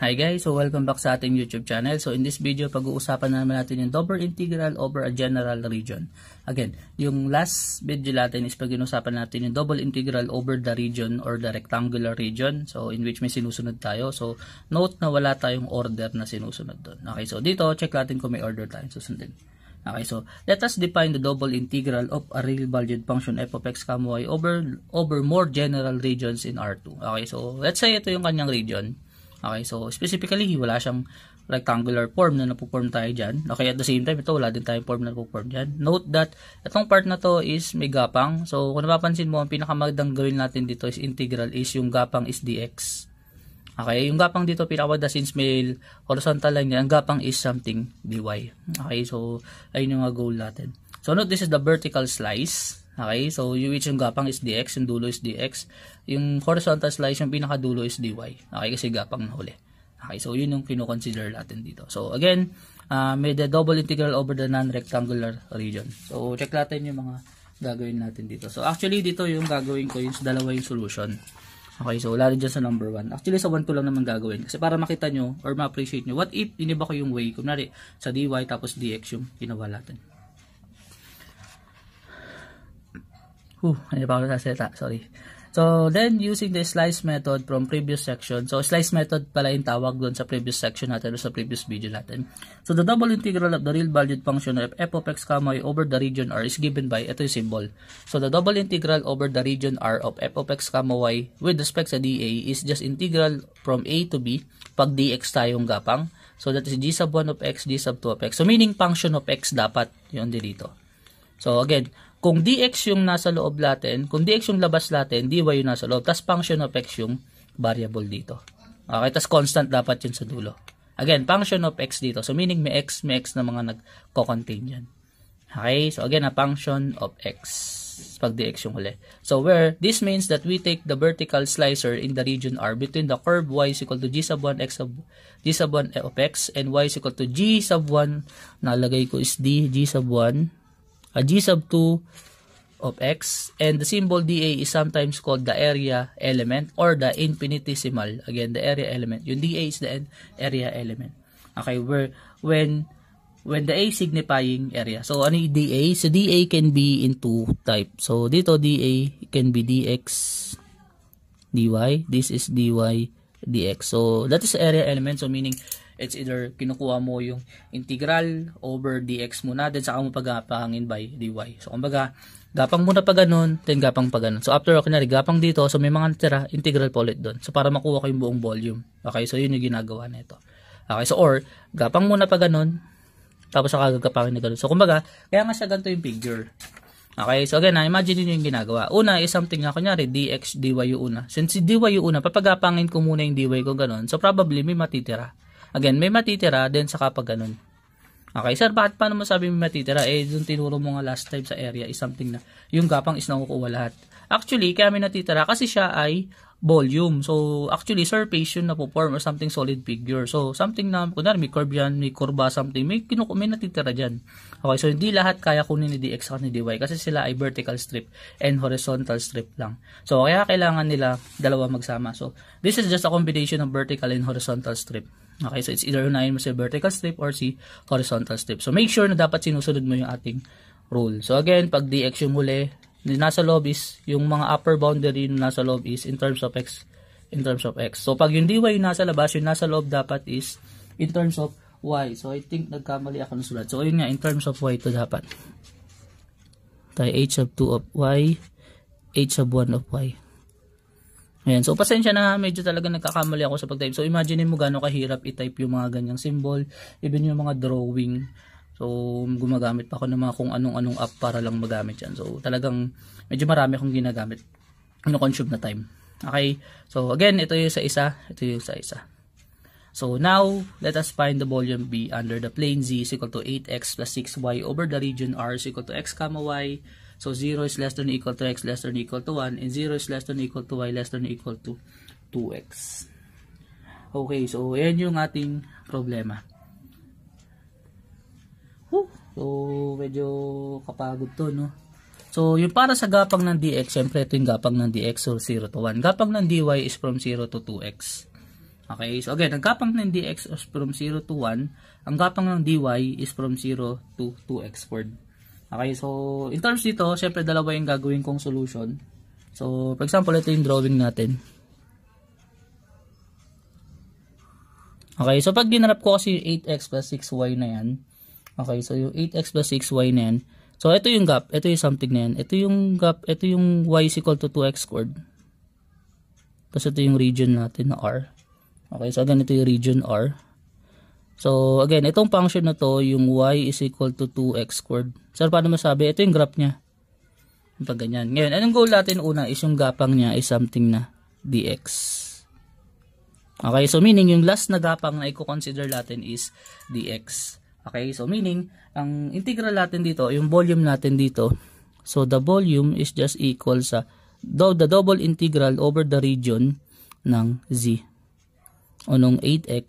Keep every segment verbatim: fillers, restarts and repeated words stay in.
Hi guys, so welcome back sa ating YouTube channel. So in this video, pag-uusapan naman natin yung double integral over a general region. Again, yung last video natin is pag-uusapan natin yung double integral over the region or the rectangular region. So in which may sinusunod tayo. So note na wala tayong order na sinusunod doon. Okay, so dito check natin kung may order tayong susundin. Okay, so let us define the double integral of a real valued function f of x comma y over over more general regions in R two. Okay, so let's say ito yung kanyang region. Okay, so specifically, wala siyang rectangular form na napuform tayo dyan. Okay, at the same time, ito wala din tayong form na napuform dyan. Note that, itong part na to is may gapang. So, kung napapansin mo, ang pinakamagandang gawin natin dito is integral is yung gapang is dx. Okay, yung gapang dito, pinakamaganda since may horizontal line yan, ang gapang is something dy. Okay, so, ayun yung goal natin. So, note this is the vertical slice. Okay, so yung which yung gapang is dx, yung dulo is dx. Yung horizontal slice, yung pinakadulo is dy. Okay, kasi gapang na huli. Okay, so yun yung kino-consider natin dito. So again, uh, may the double integral over the non-rectangular region. So check natin yung mga gagawin natin dito. So actually dito yung gagawin ko yung dalawa yung solution. Okay, so wala rin dyan sa number one. Actually sa one ko lang naman gagawin. Kasi para makita nyo or ma-appreciate nyo, what if iniba ko yung way, kunwari sa dy tapos dx yung ginawa natin. Huh, hindi pa ako nasaseta, sorry. So, then, using the slice method from previous section. So, slice method pala yung tawag doon sa previous section natin o sa previous video natin. So, the double integral of the real valued function of f of x comma y over the region R is given by, ito yung symbol. So, the double integral over the region R of f of x comma y with respect sa dA is just integral from A to B pag dx tayong gapang. So, that is g sub one of x, g sub two of x. So, meaning function of x dapat yun dito. So, again, kung dx yung nasa loob natin, kung dx yung labas natin, dy yung nasa loob, tas function of x yung variable dito. Okay, tas constant dapat yun sa dulo. Again, function of x dito. So, meaning may x, may x na mga nagko-contain yan. Okay, so again, a function of x pag dx yung huli. So, where this means that we take the vertical slicer in the region R between the curve y is equal to g sub one x sub g sub one of x and y is equal to g sub one, nalagay ko is d, g sub one, a g sub two of x, and the symbol dA is sometimes called the area element or the infinitesimal. Again, the area element. Yung dA is the area element. Okay, where when when the A signifying area. So, ano yung dA? So, dA can be in two types. So, dito dA can be dx, dy. This is dy, dx. So, that is area element. So, meaning, it's either kinukuha mo yung integral over dx muna, then saka mo pagapangin by dy. So, kumbaga, gapang muna pa ganun, then gapang pa ganun. So, after, kunwari, gapang dito, so may mga natira, integral pa ulit doon. So, para makuha ko yung buong volume. Okay, so yun yung ginagawa nito. Okay, so, or, gapang muna pa ganun, tapos saka gagapangin na ganun. So, kumbaga, kaya nga siya ganito yung figure. Okay, so again, imagine nyo yung ginagawa. Una is something na, kunyari, dx, dy yung una. Since dy yung una, papagapangin ko muna yung dy ko ganun. So, probably, may matitira. Again, may matitira, then saka pag ganun. Okay, sir, bakit paano mo sabi may matitira? Eh, dun tinuro mo nga last time sa area is something na yung gapang is nakukuha lahat. Actually, kaya may natitira kasi siya ay volume. So, actually, surface yun na po form or something solid figure. So, something na, kunwari, may curve yan, may kurba, something, may, kinuku may natitira dyan. Okay, so hindi lahat kaya kunin ni dx at ni dy kasi sila ay vertical strip and horizontal strip lang. So, kaya kailangan nila dalawa magsama. So, this is just a combination of vertical and horizontal strip. Okay, so it's either unahin mo si vertical strip or si horizontal strip. So, make sure na dapat sinusunod mo yung ating rule. So, again, pag dx yung huli, nasa loob is, yung mga upper boundary na nasa loob is in terms of x, in terms of x. So, pag yung dy yung nasa labas, yung nasa loob dapat is in terms of y. So, I think nagkamali ako ng sulat. So, yun nga, in terms of y to dapat. Tayo h sub two of y, h sub one of y. Ayan. So, pasensya na, medyo talaga nagkakamali ako sa pag-type. So, imagine mo gano'ng kahirap i-type yung mga ganyang symbol, even yung mga drawing. So, gumagamit pa ako ng mga kung anong-anong app para lang magamit yan. So, talagang medyo marami akong ginagamit. Ano-consume na time. Okay? So, again, ito yung sa isa. Ito yung sa isa. So, now, let us find the volume B under the plane Z is equal to eight x plus six y over the region R is equal to x comma y. So, zero is less than or equal to x less than or equal to one and zero is less than or equal to y less than or equal to two x. Okay, so, yan yung ating problema. Whew. So, medyo kapagod to, no? So, yung para sa gapang ng dx, syempre ito yung gapang ng dx, so zero to one. Gapang ng dy is from zero to two x. Okay, so again, ang gapang ng dx is from zero to one, ang gapang ng dy is from zero to two x squared. Okay, so in terms dito, syempre dalawa yung gagawin kong solution. So, for example, ito yung drawing natin. Okay, so pag ginanap ko kasi yung eight x plus six y na yan, okay, so yung eight x plus six y na yan, so ito yung gap, ito yung something na yan, ito yung gap, ito yung y is equal to two x squared. Tapos ito yung region natin na R. Okay, so again, ito yung region R. So again, itong function na to, yung y is equal to two x squared. So paano masabi? Ito yung graph niya. Pag ganyan. Ngayon, anong goal natin una is yung gapang niya is something na dx. Okay, so meaning yung last na gapang na i-consider natin is dx. Okay, so meaning, ang integral natin dito, yung volume natin dito, so the volume is just equal sa do, the double integral over the region ng z. O nung eight x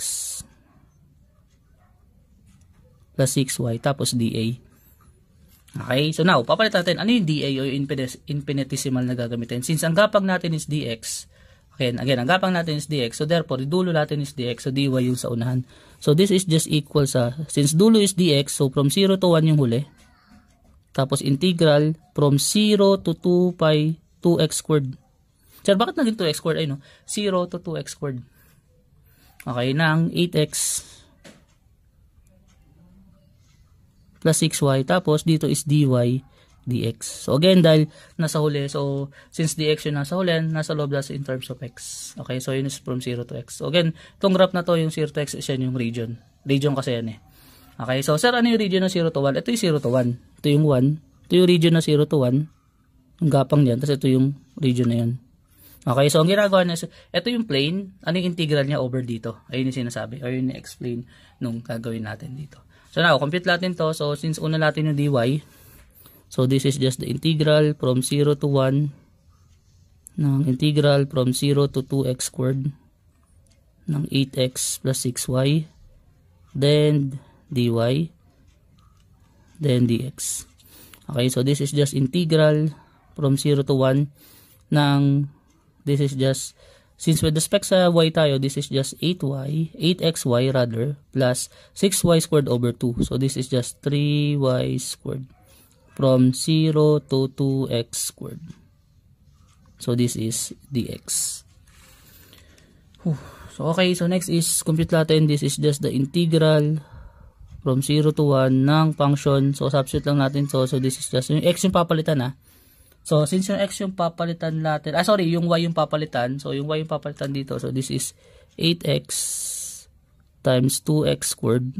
plus six y tapos dA. Okay, so now, papalit natin, ano yung dA o yung infinitesimal na gagamitin? Since ang gapang natin is dx, okay, again, ang gapang natin is dx, so therefore, dulo natin is dx, so dy yung sa unahan. So this is just equal sa, since dulo is dx, so from zero to one yung huli, tapos integral from zero to two pi two x squared. Sir, bakit naging two x squared? Ay no, zero to two x squared. Okay, ng eight x plus six y, tapos dito is dy dx. So again, dahil nasa huli, so since dx yung nasa huli, nasa loob nasa in terms of x. Okay, so yun is from zero to x. So again, itong graph na to, yung zero to x, is yan yung region. Region kasi yan eh. Okay, so sir, ano yung region ng zero to one? Ito yung zero to one. Ito yung one. Ito yung region ng zero to one. Yung gapang dyan, tapos ito yung region na yan. Okay, so ang ginagawa niya, ito yung plane, ano yung integral niya over dito? Ayun yung sinasabi, o yun yung explain nung gagawin natin dito. So now, compute natin to. So since una natin yung dy, so this is just the integral from zero to one ng integral from zero to two x squared ng eight x plus six y, then dy, then dx. Okay, so this is just integral from zero to one ng, this is just, since with respect sa y tayo, this is just eight y, eight x y rather, plus six y squared over two. So this is just three y squared from zero to two x squared. So this is dx. Whew. So okay, so next is compute natin. This is just the integral from zero to one ng function. So substitute lang natin to. So this is just yung x yung papalitan ha. So since yung x yung papalitan natin, ah sorry, yung y yung papalitan. So yung y yung papalitan dito. So this is eight x times two x squared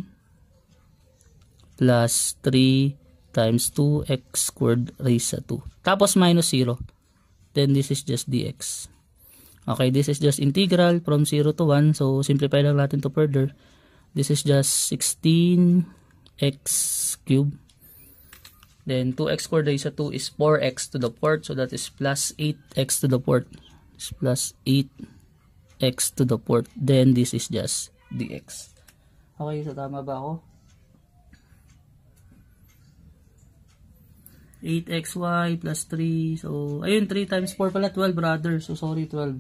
plus three times two x squared raised to two. Tapos minus zero. Then this is just dx. Okay, this is just integral from zero to one. So simplify lang natin to further. This is just sixteen x cubed. Then two x squared raised to two is four x to the fourth. So that is plus eight x to the fourth. It's plus eight x to the fourth. Then this is just dx. Okay, so tama ba ako? eight x y plus three. So, ayun, three times four pala, twelve brother. So, sorry, twelve.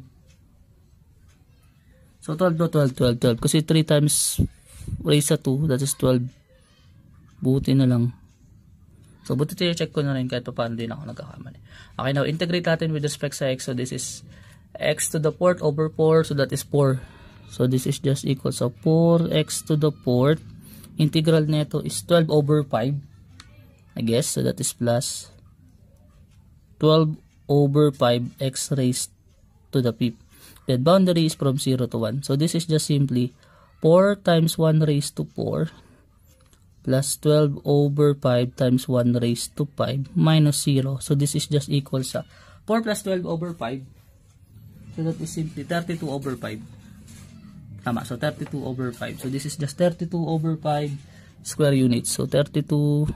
So, twelve, no, twelve, twelve, twelve. Kasi three times raised to two, that is twelve. Buti na lang. So, buti check ko na rin kahit pa paano din ako nagkakamali. Okay, now, integrate natin with respect sa x. So, this is x to the fourth over four. So, that is four. So, this is just equal. So, four x to the fourth. Integral nito is twelve over five. I guess, so that is plus twelve over five x raised to the fifth. The boundary is from zero to one. So this is just simply four times one raised to four plus twelve over five times one raised to five minus zero. So this is just equal sa four plus twelve over five. So that is simply thirty-two over five. Tama, so thirty-two over five. So this is just thirty-two over five square units. So thirty-two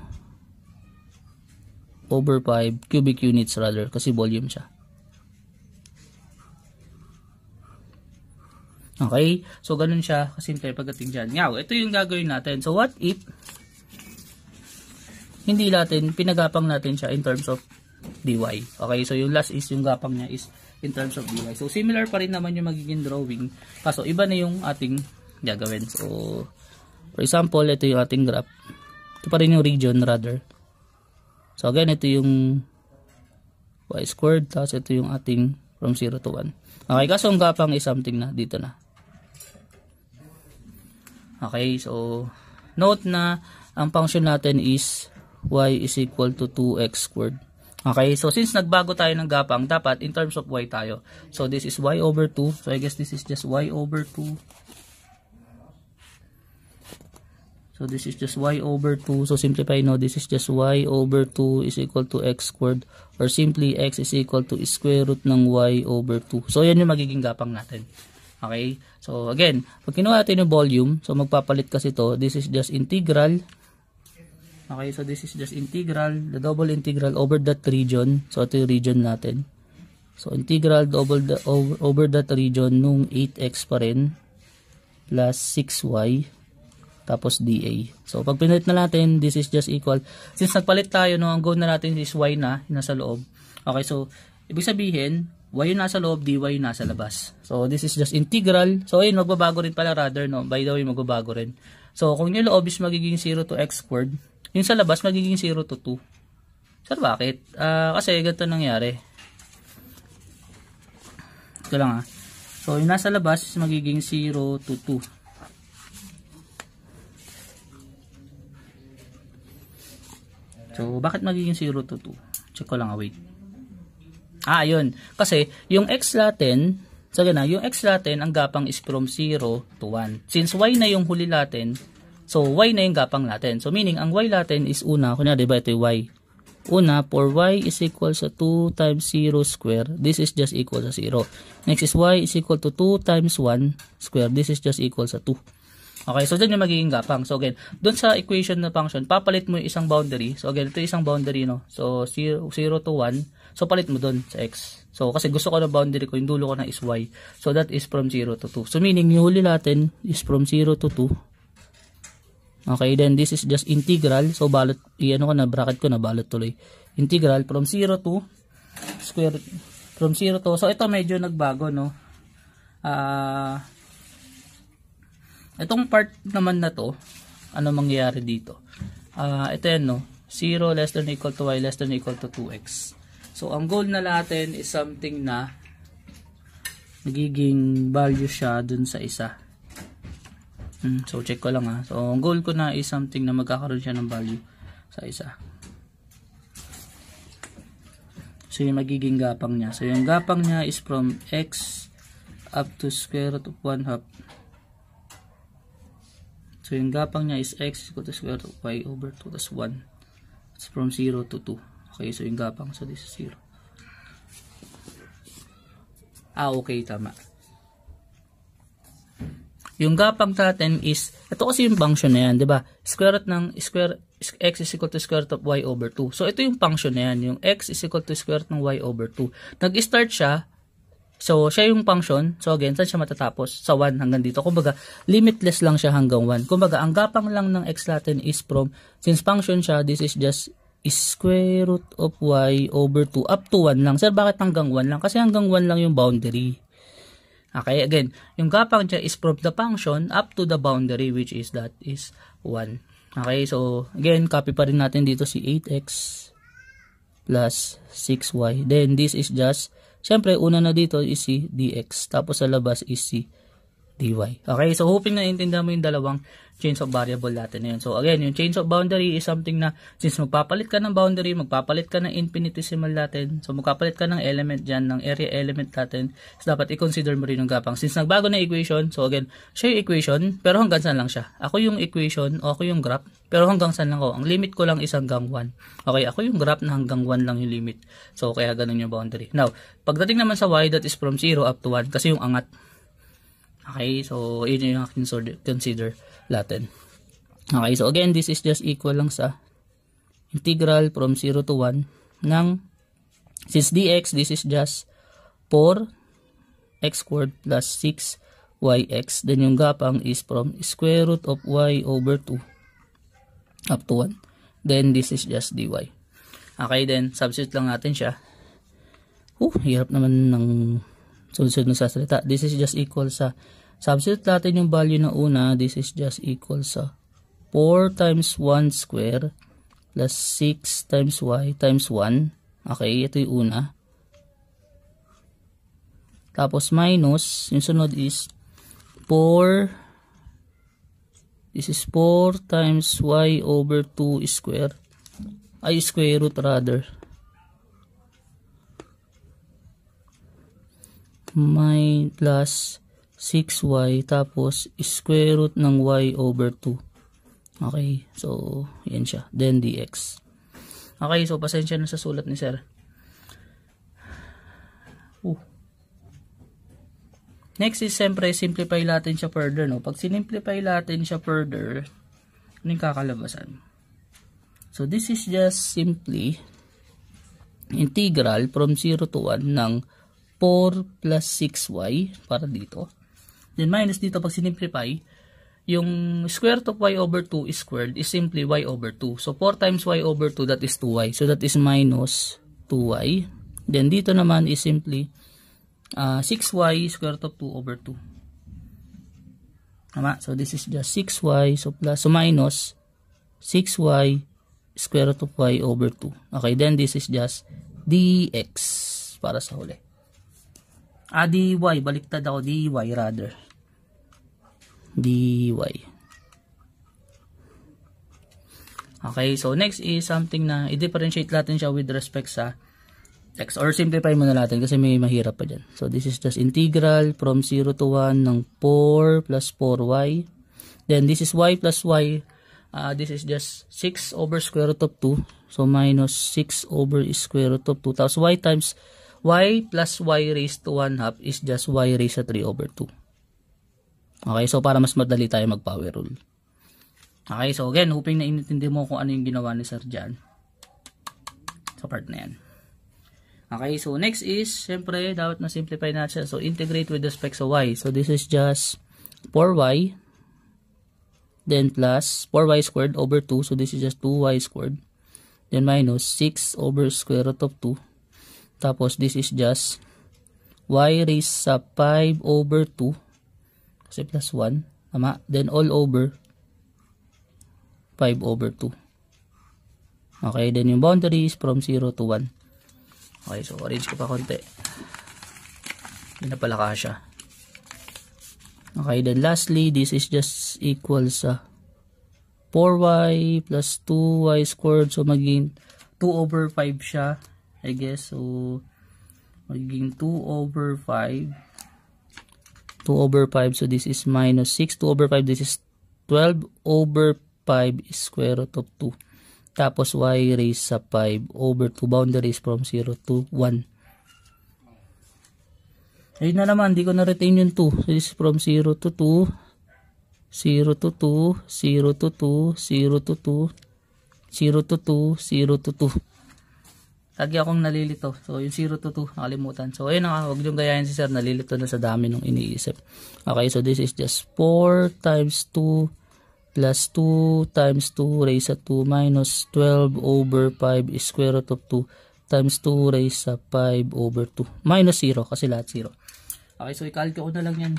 over five cubic units rather, kasi volume siya. Okay, so ganun siya kasimple pagdating dyan. Ngaw, ito yung gagawin natin. So what if hindi natin, pinagapang natin siya in terms of dy. Okay, so yung last is yung gapang niya is in terms of dy. So, similar pa rin naman yung magiging drawing. Kaso, iba na yung ating gagawin. So, for example, ito yung ating graph. Ito pa rin yung region rather. So, again, ito yung y squared. Tapos, ito yung ating from zero to one. Okay, kaso ang gapang is something na dito na. Okay, so, note na ang function natin is y is equal to two x squared. Okay, so since nagbago tayo ng gapang, dapat in terms of y tayo. So this is y over two. So I guess this is just y over two. So this is just y over two. So simplify, no, this is just y over two is equal to x squared. Or simply x is equal to square root ng y over two. So yan yung magiging gapang natin. Okay, so again, pag kinuha natin yung volume, so magpapalit kasi to, this is just integral. Okay, so this is just integral, the double integral over that region. So ito yung region natin. So integral double the, over, over that region nung eight x pa rin plus six y tapos dA. So pag pinalit na natin, this is just equal. Since nagpalit tayo, no, ang goal na natin is y na, nasa loob. Okay, so ibig sabihin, y yung nasa loob, dy yung nasa labas. So this is just integral. So ayun, magbabago rin pala rather, no, by the way, magbabago rin. So kung yung loob is magiging zero to x squared, yung sa labas, magiging zero to two. Sir, bakit? Uh, kasi, ganito nangyari. Ito lang ha. So, yung nasa labas, magiging zero to two. So, bakit magiging zero to two? Check ko lang ha, wait. Ah, yun. Kasi, yung x natin, so gana, yung x natin, ang gapang is from zero to one. Since y na yung huli natin, so, y na yung gapang natin. So, meaning, ang y natin is una. Kunya, diba, ito yung y. Una, for y is equal sa two times zero square, this is just equal sa zero. Next is y is equal to two times one square, this is just equal sa two. Okay, so dyan yung magiging gapang. So, again, dun sa equation na function, papalit mo yung isang boundary. So, again, ito yung isang boundary, no? So, zero to one. So, palit mo dun sa x. So, kasi gusto ko na boundary ko, yung dulo ko na is y. So, that is from zero to two. So, meaning, yung huli natin is from zero to two. Okay, then this is just integral. So, balot, i-ano ko na, bracket ko na, balot tuloy. Integral from zero to square, from zero to, so ito medyo nagbago, no? Ah, uh, itong part naman na to, ano mangyayari dito? Ah, uh, ito yan, no? zero less than equal to y less than equal to two x. So, ang goal na natin is something na nagiging value siya dun sa isa. So, check ko lang ha. So, ang goal ko na is something na magkakaroon siya ng value sa isa. So, yung magiging gapang niya. So, yung gapang niya is from x up to square root of one half. So, yung gapang niya is x equal to square root of y over two plus one. It's from zero to two. Okay, so yung gapang. So, this is zero. Ah, okay, tama. Yung gapang natin is, ito kasi yung function na yan, di ba? Square root ng square, x is equal to square root of y over two. So, ito yung function na yan. Yung x is equal to square root ng y over two. Nag-start siya, so, siya yung function. So, again, saan siya matatapos? Sa one hanggang dito. Kumbaga, limitless lang siya hanggang one. Kumbaga, ang gapang lang ng x natin is from, since function siya, this is just square root of y over two up to one lang. Sir, bakit hanggang one lang? Kasi hanggang one lang yung boundary. Okay, again, yung gapang niya is from the function up to the boundary which is that is one. Okay, so again, copy pa rin natin dito si eight x plus six y. Then this is just, syempre una na dito is si dx, tapos sa labas is si dy. Okay, so hoping na intindihan mo yung dalawang change of variable natin na yun. So again, yung change of boundary is something na since magpapalit ka ng boundary, magpapalit ka ng infinitesimal natin, so magpapalit ka ng element dyan, ng area element natin, so dapat i-consider mo rin yung gapang. Since nagbago na equation, so again, siya yung equation, pero hanggang saan lang siya. Ako yung equation, o ako yung graph, pero hanggang saan lang ako. Ang limit ko lang is hanggang one. Okay, ako yung graph na hanggang one lang yung limit. So kaya ganun yung boundary. Now, pagdating naman sa y, that is from zero up to one, kasi yung angat. Okay, so yun yung consider natin. Okay, so again, this is just equal lang sa integral from zero to one ng, since dx, this is just four x squared plus six y x. Then yung gapang is from square root of y over two up to one. Then this is just dy. Okay, then substitute lang natin siya. Oh, hirap naman ng sunod-sunod na sasalita. This is just equal sa, substitute natin yung value na una. This is just equal sa four times one square plus six times y times one. Okay, ito yung una. Tapos minus, yung sunod is four. This is four times y over two square. Ay, square root rather. My plus six y tapos square root ng y over two. Okay, so yan siya. Then dx. Okay, so pasensya na sa sulat ni sir. Uh. Next is siyempre simplify natin siya further, no? Pag sinimplify natin siya further, ano yung kakalabasan? So this is just simply integral from zero to one ng four plus six y para dito. Then minus dito pag sinimplify, yung square root of y over two is squared is simply y over two. So four times y over two, that is two y. So that is minus two y. Then dito naman is simply uh, six y square root of two over two. Tama? So this is just six y. So plus, so minus six y square root of y over two. Okay, then this is just dx para sa huli. Ah, dy, baliktad ako, dy rather. Dy. Okay, so next is something na i-differentiate natin siya with respect sa x, or simplify muna natin kasi may mahirap pa dyan. So this is just integral from zero to one ng four plus four y. Then this is y plus y. Uh, this is just six over square root of two. So minus six over square root of two. Tapos y times y plus y raised to one half is just y raised to three over two. Okay, so para mas madali tayo mag-power rule. Okay, so again, hoping na inintindi mo kung ano yung ginawa ni sir dyan sa part na yan. Okay, so next is, syempre, dapat na simplify natin siya. So integrate with respect sa y. So this is just four y. Then plus four y squared over two. So this is just two y squared. Then minus six over square root of two. Tapos this is just y raised sa five over two. Kasi plus one. Tama? Then all over five over two. Okay, then yung boundary is from zero to one. Okay, so arrange ko pa konti. Hindi na pala kasya. Okay, then lastly, this is just equal sa four y plus two y squared. So magiging two over five siya, I guess. So magiging two over five. two over five. So this is minus six. two over five. This is twelve over five square root of two. Tapos y raised sa five over two. Boundaries from zero to one. Ayun na naman, hindi ko na-retain yung two. So this is from zero to two. zero to two. zero to two. zero to two. zero to two. zero to two. Lagi akong nalilito. So yung zero to two, nakalimutan. So ayun na, huwag yung gayahin si sir. Nalilito na sa dami nung iniisip. Okay, so this is just four times two plus two times two raised to two minus twelve over five square root of two times two raised to five over two. Minus zero kasi lahat zero. Okay, so i-calculate ko na lang yan.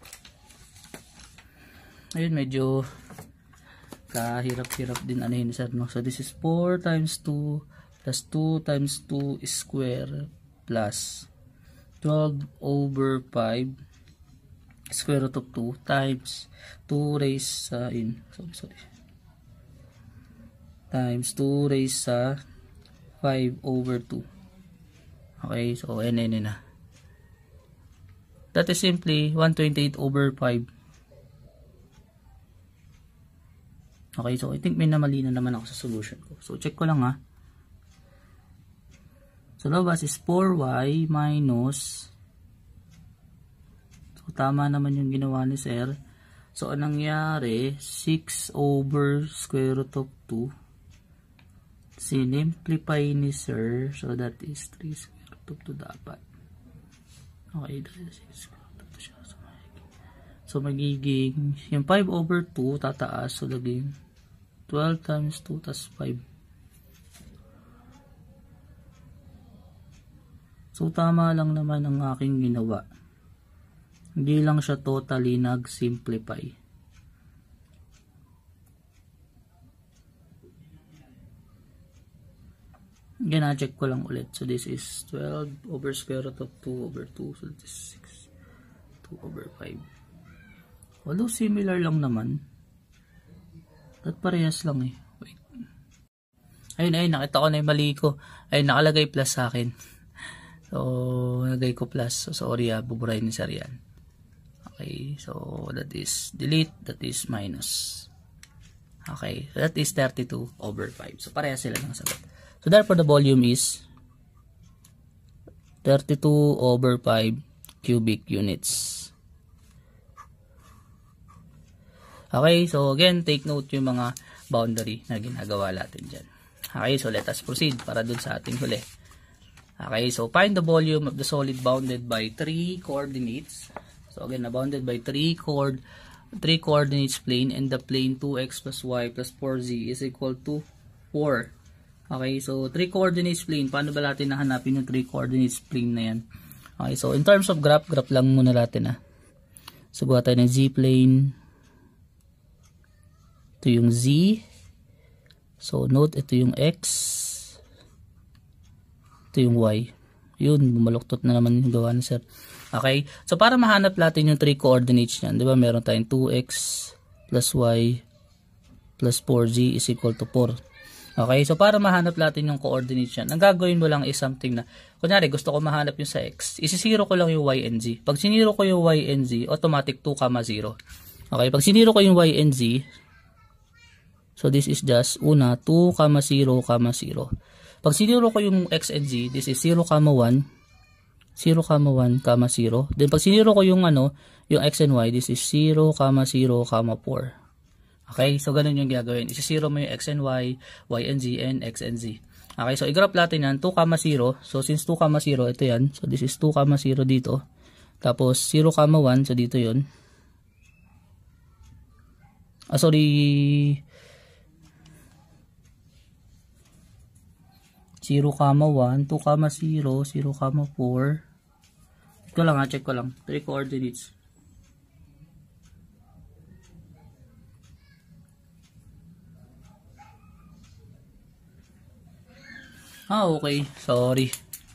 Ayun, medyo kahirap-hirap din ano yun, sir, no? So this is four times two plus two times two square plus twelve over five square root of two times two raised sa in sorry sorry times two raised sa five over two. Okay, so n n na. That is simply one hundred twenty-eight over five. Okay, so I think may namali na naman ako sa solution ko. So check ko lang ha. So labas is four y minus, so tama naman yung ginawa ni sir. So anong nangyari, six over square root of two. Sinimplify ni sir, so that is three square root of two dapat. Okay, that is six square root of two siya. So magiging, so magiging yung five over two tataas, so laging twelve times two tas five. So, tama lang naman ang aking ginawa. Hindi lang siya totally nag-simplify. Gina-check ko lang ulit. So, this is twelve over square root of two over two. So, this is six. two over five. Although, similar lang naman. At parehas lang eh. Wait. Ayun, ayun. Nakita ko na yung mali ko. Ayun, nakalagay plus sa akin. So, nagay ko plus. So, sorry ah. Buburahin ni Sir yan. Okay. So, that is delete. That is minus. Okay. So, that is thirty-two over five. So, parehas sila ng sagot. So, therefore, the volume is thirty-two over five cubic units. Okay, so again, take note yung mga boundary na ginagawa natin dyan. Okay, so let us proceed para dun sa ating huli. Okay, so find the volume of the solid bounded by three coordinates. So again, bounded by three chord, three coordinates plane, and the plane two x plus y plus four z is equal to four. Okay, so three coordinates plane. Paano ba natin nahanapin yung three coordinates plane na yan? Okay, so in terms of graph, graph lang muna natin ah. So gawa tayo ng z-plane. Ito yung z. So note, ito yung x. Ito yung y. Yun, bumaluktot na naman yung gawa ni sir. Okay, so para mahanap natin yung three coordinates niyan, di ba meron tayong two x plus y plus four z is equal to four. Okay, so para mahanap natin yung coordinates yan, ang gagawin mo lang is something na, kunyari gusto ko mahanap yung sa x, isisiro ko lang yung y and z. Pag siniro ko yung y and z, automatic two, zero. Okay, pag siniro ko yung y and z, so this is just, una, two, zero, zero. Pag siniro ko yung x and z, this is zero, one, zero, one, zero. Then pag siniro ko yung ano, yung x and y, this is zero, zero, four. Okay, so ganun yung gagawin. Isisiro mo yung x and y, y and z, and x and z. Okay, so i-graph natin yan, two, zero. So since two, zero, ito yan. So this is two, zero dito. Tapos zero, one, so dito yun. Ah, sorry. zero, one, two, zero, zero, four. Ito lang ha, check ko lang. three coordinates. Ah, okay. Sorry.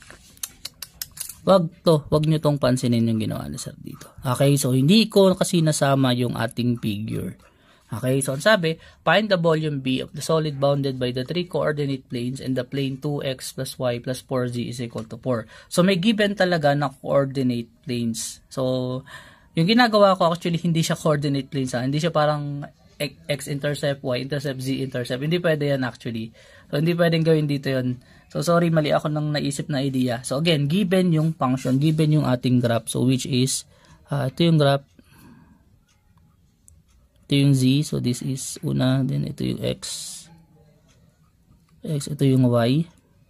Wag to. Wag nyo tong pansinin yung ginawa ni sir dito. Okay, so hindi ko kasi nasama yung ating figure. Okay, so ang sabi, find the volume B of the solid bounded by the three coordinate planes and the plane two x plus y plus four z is equal to four. So may given talaga na coordinate planes. So, yung ginagawa ko actually hindi siya coordinate planes ha. Hindi siya parang x-intercept, y-intercept, z-intercept. Hindi pwede yan actually. So, hindi pwedeng gawin dito yun. So, sorry, mali ako nang naisip na idea. So, again, given yung function, given yung ating graph. So, which is, uh, ito yung graph. Ito yung z. So, this is una. Then, ito yung x. X, ito yung y.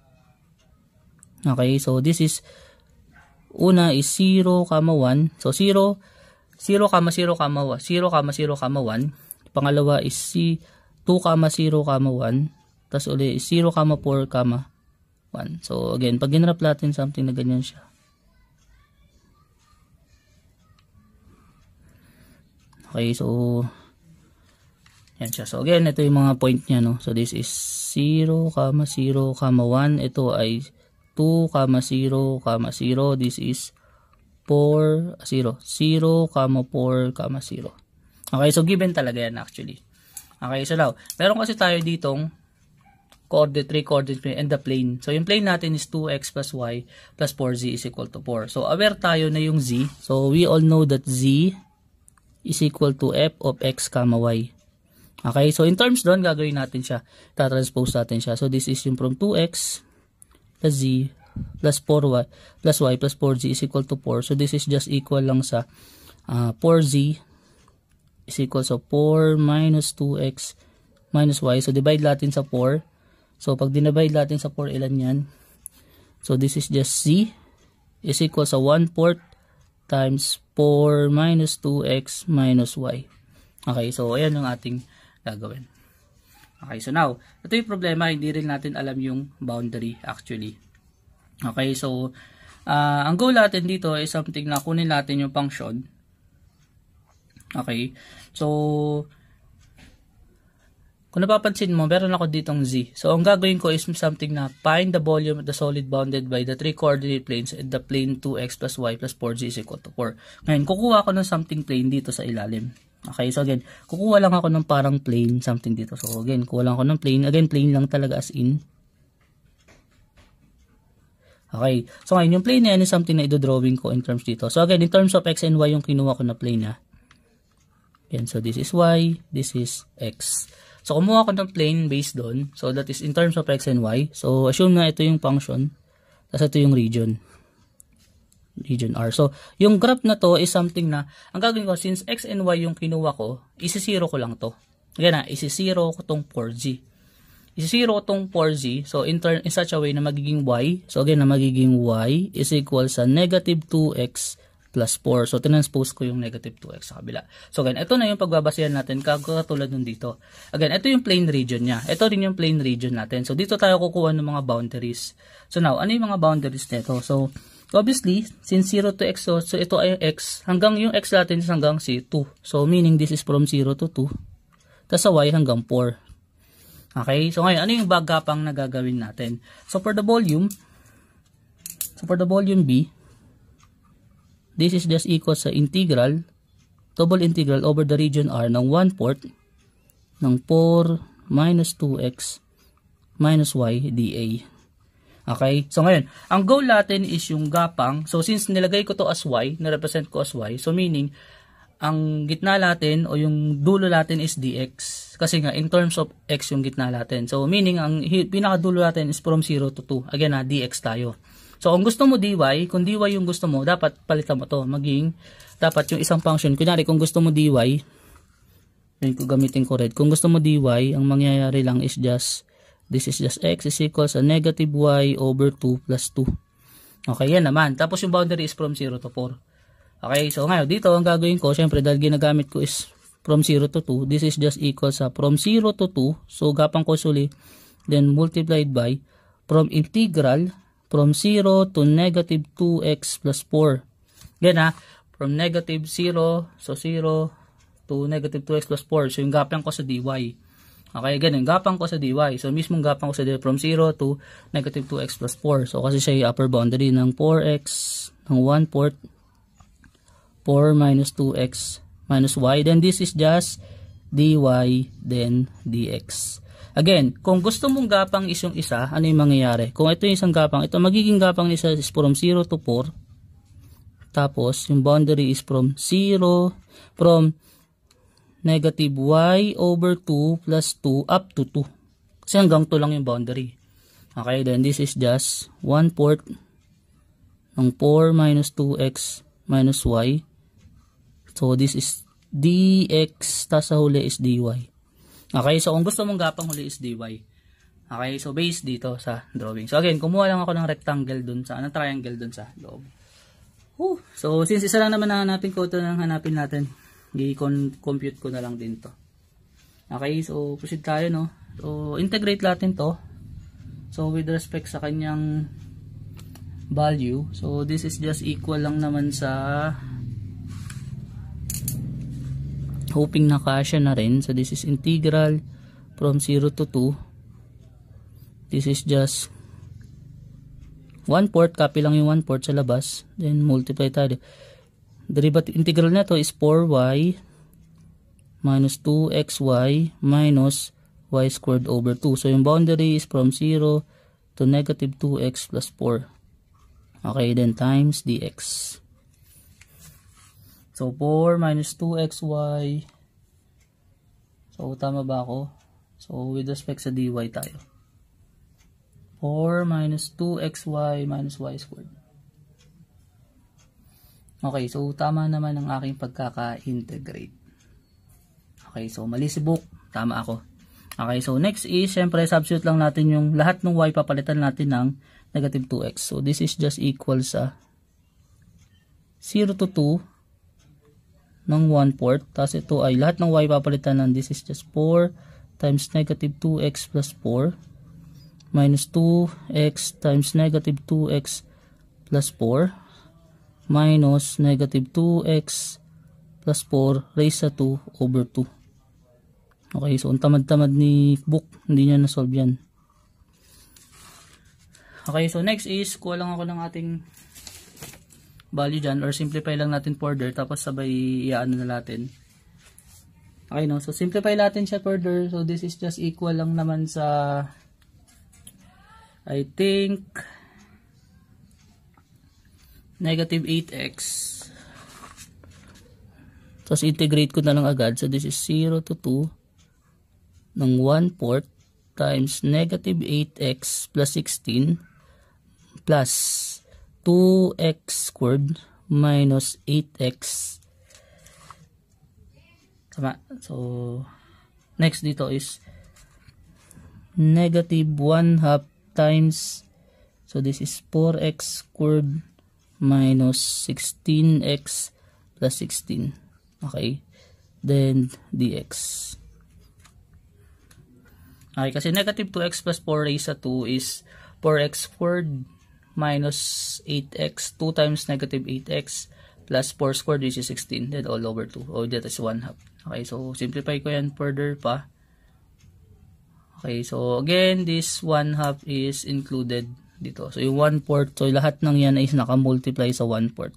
Okay, so, this is, una is zero, one. So, zero, zero, zero, zero, zero, one. Pangalawa is c two, zero, one. Tapos uli is zero, four, one. So again, pag ginrap natin something na ganyan siya. Okay, so yan siya. So again, ito yung mga point niya, no. So this is zero, zero, one. Ito ay two, zero, zero. This is four, zero, zero, four, zero. Okay, so given talaga yan actually. Okay, so now, meron kasi tayo ditong coordinate, three coordinate plane and the plane. So, yung plane natin is two x plus y plus four z is equal to four. So, aware tayo na yung z. So, we all know that z is equal to f of x, y. Okay, so in terms doon, gagawin natin siya. Tatranspose natin siya. So, this is yung from two x plus z plus four y plus y plus four z is equal to four. So, this is just equal lang sa uh, four z is equal to four minus two x minus y. So, divide natin sa four. So, pag dinivide natin sa four, ilan yan? So, this is just z is equal sa one fourth times four minus two x minus y. Okay, so, ayan yung ating gagawin. Okay, so now, ito yung problema, hindi rin natin alam yung boundary actually. Okay, so, uh, ang goal natin dito ay something na kunin natin yung function. Okay, so kung napapansin mo, meron ako ditong z. So, ang gagawin ko is something na find the volume of the solid bounded by the three coordinate planes and the plane two x plus y plus four z is equal to four. Ngayon, kukuha ako ng something plane dito sa ilalim. Okay, so again, kukuha lang ako ng parang plane, something dito. So, again, kukuha lang ako ng plane. Again, plane lang talaga as in. Okay, so ngayon, yung plane na yan is something na i-drawing ko in terms dito. So, again, in terms of x and y yung kinuha ko na plane, ha. Yan, so this is y, this is x. So, kumuha ko ng plane based doon. So, that is in terms of x and y. So, assume na ito yung function. Tapos ito yung region. Region R. So, yung graph na to is something na, ang gagawin ko, since x and y yung kinuha ko, isi-zero ko lang to. Again na, isi-zero ko tong four z. Isi-zero ko tong four z. So, in, turn, in such a way na magiging y. So, again na magiging y is equal sa negative two x plus four. So, tinranspose ko yung negative two x sa kabila. So, again, ito na yung pagbabasihan natin katulad nun dito. Again, ito yung plane region niya. Ito rin yung plane region natin. So, dito tayo kukuha ng mga boundaries. So, now, ano yung mga boundaries nito? So, obviously, since zero to x, so, so ito ay x. Hanggang yung x natin is hanggang si two. So, meaning this is from zero to two. Tapos sa y hanggang four. Okay? So, ngayon, ano yung bagapang na gagawin natin? So, for the volume, so for the volume B, this is just equal sa integral, double integral over the region R ng one fourth ng four minus two x minus y dA. Okay? So ngayon, ang goal natin is yung gapang. So since nilagay ko to as y, na-represent ko as y, so meaning, ang gitna natin o yung dulo natin is dx. Kasi nga, in terms of x yung gitna natin. So meaning, ang pinakadulo natin is from zero to two. Again na, dx tayo. So, kung gusto mo dy, kung dy yung gusto mo, dapat palitan mo to. Maging, dapat yung isang function. Kunyari, kung gusto mo dy, yun ko gamitin ko red. Kung gusto mo dy, ang mangyayari lang is just, this is just x is equals a negative y over two plus two. Okay, yan naman. Tapos yung boundary is from zero to four. Okay, so ngayon, dito ang gagawin ko, syempre, dahil ginagamit ko is from zero to two, this is just equals sa from zero to two, so gapang ko suli, then multiplied by, from integral, from zero to negative two x plus four. Yan ha, from negative zero, so zero to negative two x plus four. So yung gapang ko sa dy. Okay, ganun, gapang ko sa dy. So mismong gapang ko sa dy from zero to negative two x plus four. So kasi siya yung upper boundary ng four x ng one fourth, four minus two x minus y. Then this is just dy, then dx. Again, kung gusto mong gapang is yung isa, ano yung mangyayari? Kung ito yung isang gapang, ito magiging gapang isa is from zero to four. Tapos, yung boundary is from zero, from negative y over two plus two up to two. Kasi hanggang two lang yung boundary. Okay, then this is just one fourth ng four minus two x minus y. So, this is dx, tas sa huli is dy. Okay, so kung gusto mong gapang huli is dy. Okay, so base dito sa drawing. So again, kumuha lang ako ng rectangle dun sa, ng triangle dun sa loob. Whew. So since isa lang naman na hanapin ko, ito nang hanapin natin. I-compute ko na lang din to. Okay, so proceed tayo, no? So integrate natin to. So with respect sa kanyang value, so this is just equal lang naman sa, hoping na kasya na rin. So this is integral from zero to two. This is just one fourth, copy lang yung one fourth sa labas. Then multiply tayo. Derivative integral na to is four y minus two x y minus y squared over two. So yung boundary is from zero to negative two x plus four. Okay, then times dx. So, four minus two x y. So, tama ba ako? So, with respect sa dy tayo. four minus two x y minus y squared. Okay, so tama naman ang aking pagkaka-integrate. Okay, so mali si book. Tama ako. Okay, so next is, syempre, substitute lang natin yung lahat ng y, papalitan natin ng negative two x. So, this is just equal sa zero to two ng one fourth. Tapos ito ay lahat ng y papalitan ng, this is just four times negative two x plus four minus two x times negative two x plus four minus negative two x plus four raised sa two over two. Okay, so ang tamad-tamad ni book, hindi niya na-solve yan. Okay, so next is, kuha lang ako ng ating value dyan, or simplify lang natin further, tapos sabay iyaano na natin. Okay, no? So simplify natin siya further. So this is just equal lang naman sa, I think, negative eight x. Tapos integrate ko na lang agad. So this is zero to two ng one fourth times negative eight x plus sixteen plus two x squared minus eight x. Tama. So next dito is negative one half times, so this is four x squared minus sixteen x plus sixteen. Okay, then dx. Okay, kasi negative two x plus four raised sa two is four x squared minus eight x, two times negative eight x plus four squared, which is sixteen, then all over two. Oh, that is one half. Okay, so simplify ko yan further pa. Okay, so again, this one half is included dito. So yung one fourth, so lahat ng yan is naka-multiply sa one fourth.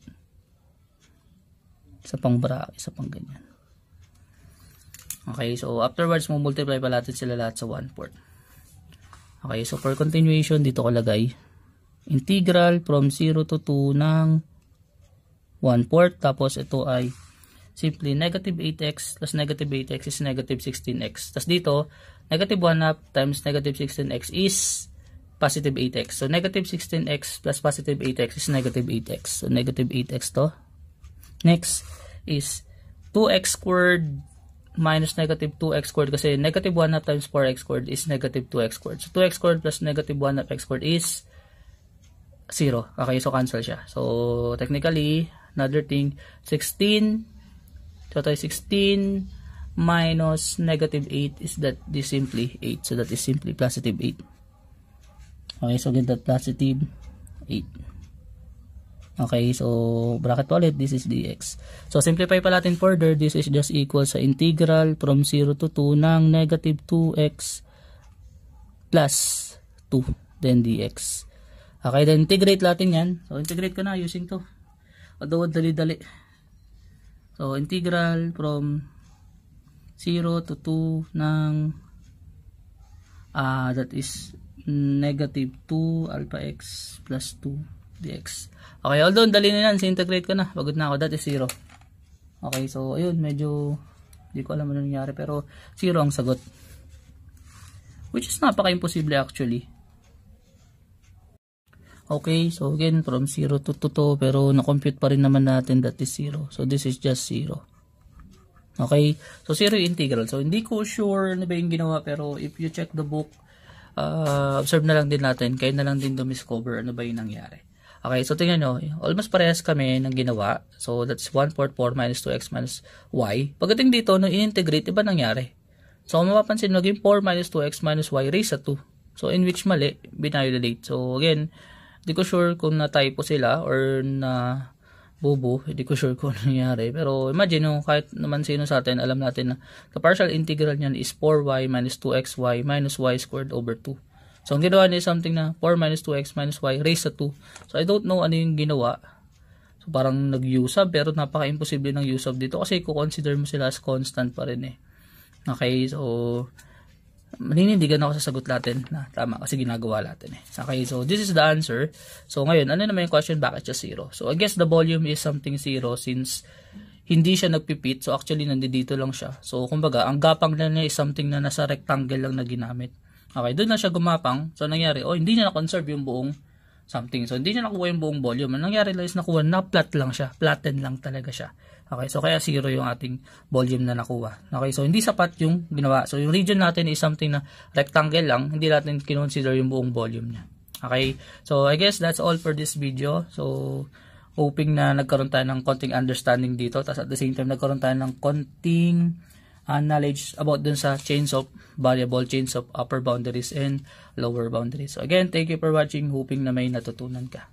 Isa pang bra, isa pang ganyan. Okay, so afterwards, mo multiply pa natin sila lahat sa one fourth. Okay, so for continuation, dito ko lagay integral from zero to two ng one fourth. Tapos ito ay simply negative eight x plus negative eight x is negative sixteen x. Tapos dito, negative one half times negative sixteen x is positive eight x. So negative sixteen x plus positive eight x is negative eight x. So negative eight x to. Next is two x squared minus negative two x squared, kasi negative one half times four x squared is negative two x squared. So two x squared plus negative one half x squared is zero. Okay, so cancel siya. So technically, another thing, sixteen, so tayo sixteen minus negative eight is that this simply eight. So that is simply positive eight. Okay, so get that positive eight. Okay, so bracket ulit, this is dx. So simplify pa natin further, this is just equal sa integral from zero to two ng negative two x plus two, then dx. Okay, then integrate natin yan. So integrate ko na using to. Although dali-dali. So integral from zero to two ng uh, that is negative two alpha x plus two dx. Okay, although dali na yan, integrate ko na. Pagod na ako, that is zero. Okay, so ayun, medyo hindi ko alam ano nangyari, pero zero ang sagot. Which is napaka-imposible actually. Okay, so again, from zero to two, pero na-compute pa rin naman natin that is zero. So this is just zero. Okay, so zero yung integral. So hindi ko sure na ba yung ginawa, pero if you check the book, uh, observe na lang din natin, kayo na lang din dumiscover ano ba yung nangyari. Okay, so tingnan nyo, almost parehas kami ng ginawa. So that's one fourth four minus two x minus y. Pagdating dito, nung in-integrate, iba nangyari. So kung mapapansin, naging four minus two x minus y raised sa two. So in which mali, binayolate. So again, hindi ko sure kung na-typo sila or na bubo. Hindi ko sure kung nangyari. Pero imagine nyo, kahit naman sino sa atin, alam natin na the partial integral niyan is four y minus two x y minus y squared over two. So, ang ginawa niya is something na four minus two x minus y raised sa two. So, I don't know ano yung ginawa. So, parang nag-usab, pero napaka-imposible ng usab dito kasi i-consider mo sila as constant pa rin eh. Okay, so, maninindigan ako sa sagot natin na tama kasi ginagawa natin eh. Okay, so, this is the answer. So, ngayon, ano naman yung question? Bakit siya zero? So, I guess the volume is something zero since hindi siya nagpipit. So, actually, nandito lang siya. So, kumbaga, ang gapang na niya is something na nasa rectangle lang na ginamit. Okay, doon na siya gumapang. So, nangyari, oh, hindi niya na-conserve yung buong something. So, hindi niya nakuha yung buong volume. Ang nangyari lang is nakuha, na-flat lang siya. Flatten lang talaga siya. Okay, so kaya zero yung ating volume na nakuha. Okay, so hindi sapat yung ginawa. So, yung region natin is something na rectangle lang. Hindi natin kinonsider yung buong volume niya. Okay, so I guess that's all for this video. So, hoping na nagkaroon tayo ng konting understanding dito. Tapos at the same time, nagkaroon tayo ng konting Uh, knowledge about dun sa chains of variable, chains of upper boundaries and lower boundaries. So again, thank you for watching. Hoping na may natutunan ka.